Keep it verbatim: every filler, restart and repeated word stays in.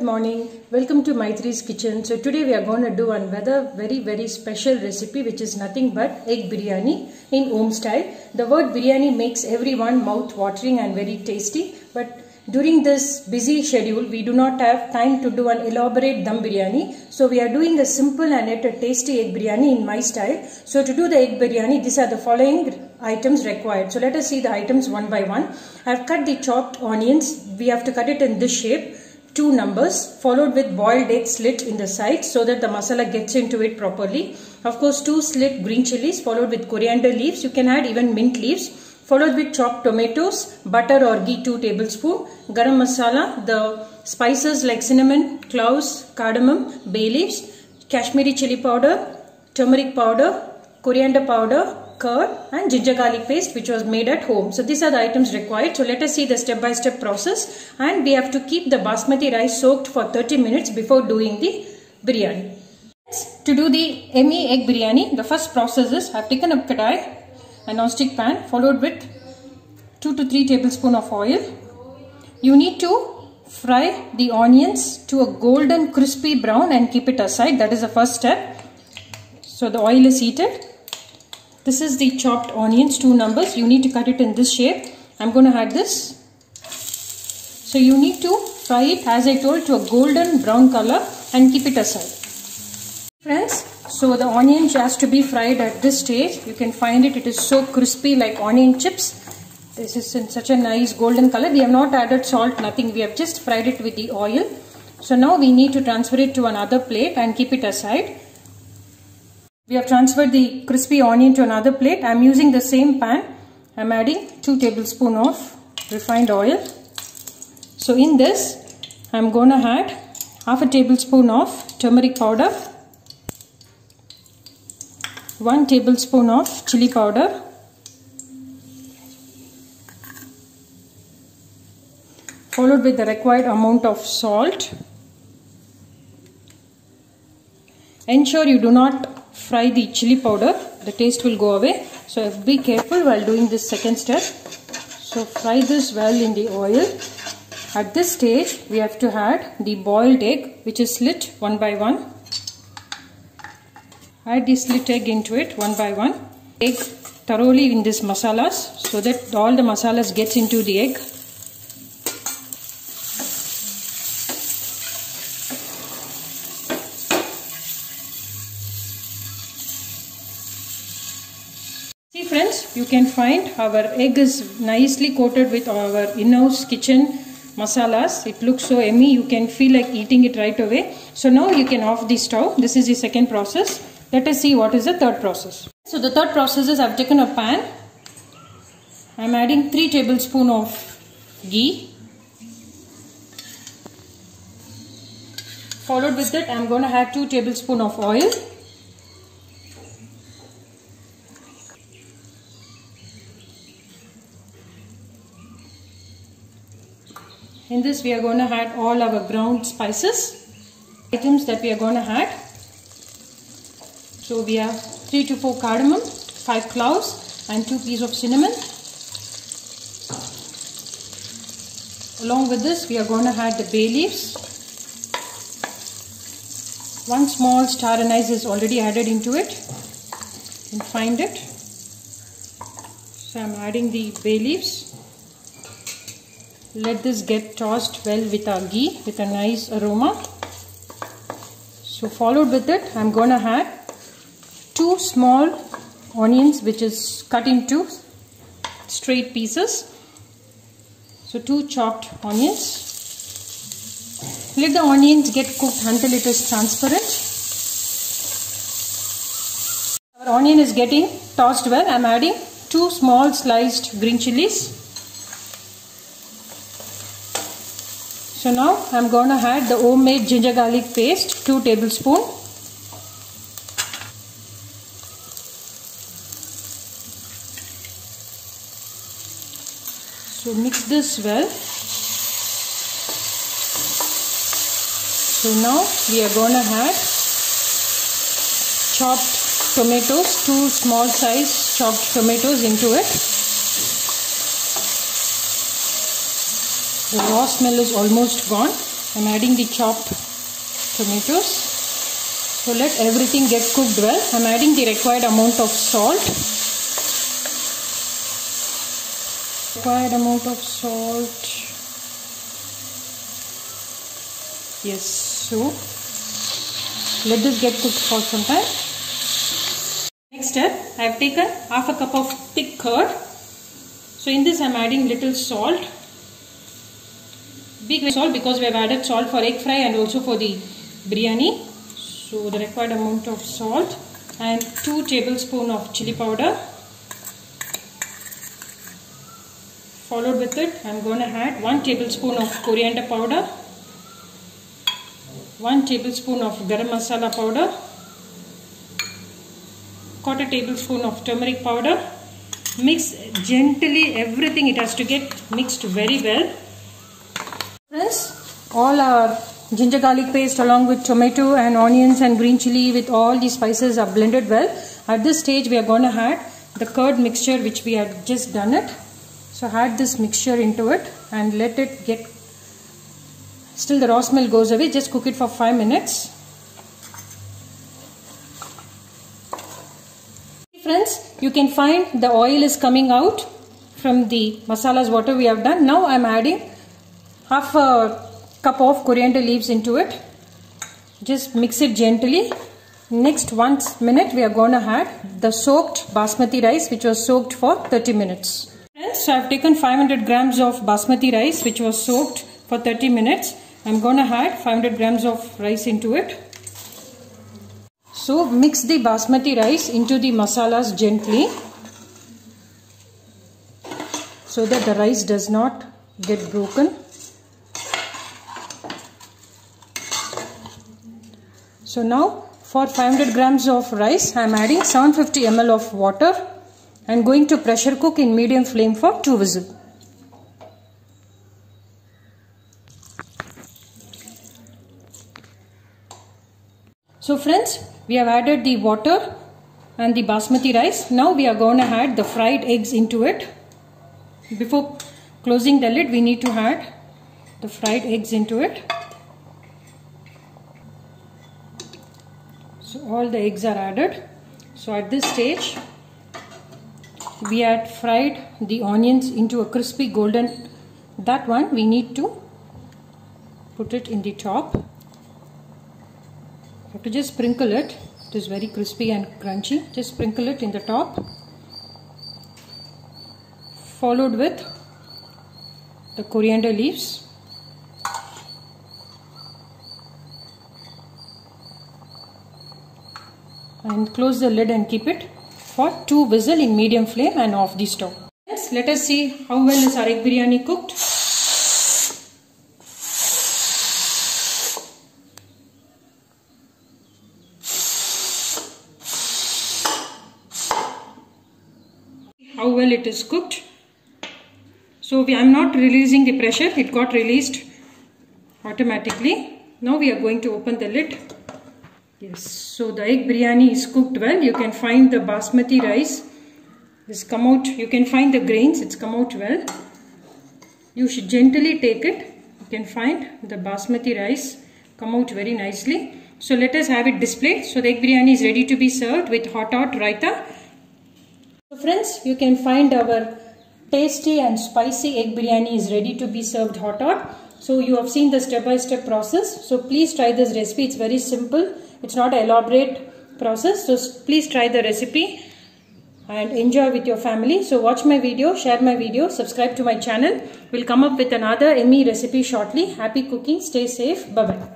morning. Welcome to Maitri's Kitchen. So today we are going to do another very very special recipe, which is nothing but egg biryani in home style. The word biryani makes everyone mouth watering and very tasty, but during this busy schedule we do not have time to do an elaborate dum biryani. So we are doing a simple and yet a tasty egg biryani in my style. So to do the egg biryani, these are the following items required. So let us see the items one by one. I have cut the chopped onions. We have to cut it in this shape. Two numbers, followed with boiled egg slit in the sides so that the masala gets into it properly. Of course, two slit green chilies, followed with coriander leaves. You can add even mint leaves. Followed with chopped tomatoes, butter or ghee two tablespoons, garam masala, the spices like cinnamon, cloves, cardamom, bay leaves, Kashmiri chili powder, turmeric powder, coriander powder, curd and ginger garlic paste, which was made at home. So these are the items required. So let us see the step by step process, and we have to keep the basmati rice soaked for thirty minutes before doing the biryani. To do the yummy egg biryani, the first process is I have taken a kadai, a non-stick pan, followed with two to three tablespoons of oil. You need to fry the onions to a golden crispy brown and keep it aside. That is the first step. So the oil is heated. This is the chopped onions, two numbers. You need to cut it in this shape. I'm going to add this. So you need to fry it, as I told, to a golden brown color and keep it aside. Friends, so the onion has to be fried at this stage. You can find it, it is so crispy like onion chips. This is in such a nice golden color. We have not added salt, nothing. We have just fried it with the oil. So now we need to transfer it to another plate and keep it aside. We have transferred the crispy onion to another plate. I am using the same pan. I am adding two tablespoons of refined oil. So in this, I am going to add half a tablespoon of turmeric powder, one tablespoon of chili powder, followed with the required amount of salt. Ensure you do not fry the chili powder, the taste will go away. So be careful while doing this second step. So fry this well in the oil. At this stage, we have to add the boiled egg, which is slit one by one. Add the slit egg into it one by one. Egg thoroughly in this masalas so that all the masalas gets into the egg. See friends, you can find our egg is nicely coated with our in-house kitchen masalas. It looks so yummy, you can feel like eating it right away. So now you can off the stove. This is the second process. Let us see what is the third process. So the third process is I have taken a pan. I am adding three tablespoons of ghee. Followed with that, I am going to add two tablespoons of oil. In this we are going to add all our ground spices, items that we are going to add. So we have three to four cardamom, five cloves and two pieces of cinnamon. Along with this we are going to add the bay leaves. One small star anise is already added into it. You can find it. So I am adding the bay leaves. Let this get tossed well with our ghee with a nice aroma. So followed with it, I am going to add two small onions, which is cut into straight pieces. So two chopped onions. Let the onions get cooked until it is transparent. Our onion is getting tossed well. I am adding two small sliced green chilies. So now I am going to add the homemade ginger garlic paste, two tablespoons. So mix this well. So now we are going to add chopped tomatoes, two small size chopped tomatoes into it. The raw smell is almost gone. I'm adding the chopped tomatoes. So let everything get cooked well. I'm adding the required amount of salt. Required amount of salt. Yes, so let this get cooked for some time. Next step, I have taken half a cup of thick curd. So in this I am adding little salt. Big salt because we have added salt for egg fry and also for the biryani. So the required amount of salt and two tablespoons of chili powder. Followed with it, I am going to add one tablespoon of coriander powder, one tablespoon of garam masala powder, quarter tablespoon of turmeric powder. Mix gently everything, it has to get mixed very well. Friends, all our ginger garlic paste along with tomato and onions and green chili with all these spices are blended well. At this stage we are going to add the curd mixture which we had just done it. So add this mixture into it and let it get, still the raw smell goes away, just cook it for five minutes. Friends, you can find the oil is coming out from the masalas water we have done. Now I am adding half a cup of coriander leaves into it. Just mix it gently. Next one minute we are going to add the soaked basmati rice which was soaked for thirty minutes. Friends, so I have taken five hundred grams of basmati rice which was soaked for thirty minutes. I am going to add five hundred grams of rice into it. So mix the basmati rice into the masalas gently so that the rice does not get broken. So now for five hundred grams of rice I am adding seven hundred fifty milliliters of water and going to pressure cook in medium flame for two whistles. So friends, we have added the water and the basmati rice. Now we are going to add the fried eggs into it. Before closing the lid, we need to add the fried eggs into it. So all the eggs are added. So at this stage, we had fried the onions into a crispy golden. That one we need to put it in the top. You have to just sprinkle it. It is very crispy and crunchy. Just sprinkle it in the top. Followed with the coriander leaves. And close the lid and keep it for two whistles in medium flame and off the stove. Yes, let us see how well is our egg biryani cooked. How well it is cooked. So I am not releasing the pressure, it got released automatically. Now we are going to open the lid. Yes, so the egg biryani is cooked well. You can find the basmati rice. This come out, you can find the grains, it's come out well. You should gently take it. You can find the basmati rice come out very nicely. So let us have it displayed. So the egg biryani is ready to be served with hot hot raita. So friends, you can find our tasty and spicy egg biryani is ready to be served hot hot. So you have seen the step-by-step process. So please try this recipe. It's very simple. It's not an elaborate process. So please try the recipe and enjoy with your family. So watch my video, share my video, subscribe to my channel. We'll come up with another yummy recipe shortly. Happy cooking. Stay safe. Bye-bye.